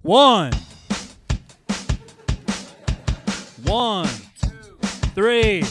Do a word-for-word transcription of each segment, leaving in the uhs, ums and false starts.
One. One. Three.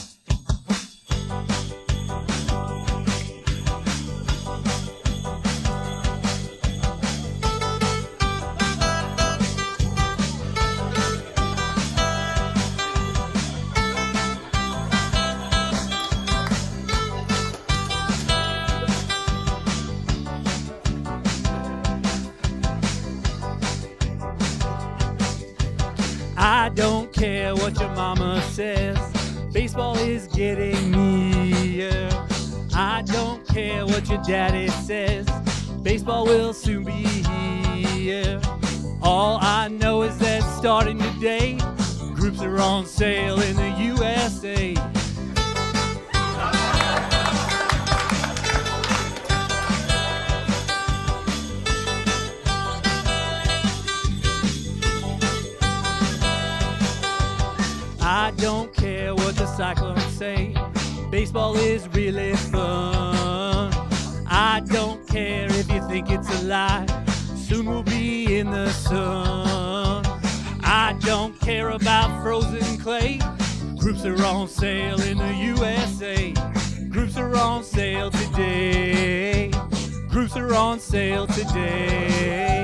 I don't care what your mama says, baseball is getting me. Yeah. I don't care what your daddy says, baseball will soon be here. All I know is that starting today, groups are on sale in the U S A. I don't care what the Cyclones say, baseball is really fun. I don't care if you think it's a lie, soon we'll be in the sun. I don't care about frozen clay, groups are on sale in the U S A. Groups are on sale today, groups are on sale today.